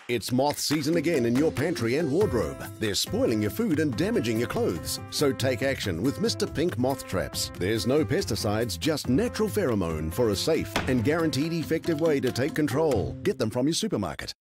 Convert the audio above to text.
It's moth season again in your pantry and wardrobe. They're spoiling your food and damaging your clothes. So take action with Mr. Pink Moth Traps. There's no pesticides, just natural pheromone for a safe and guaranteed effective way to take control. Get them from your supermarket.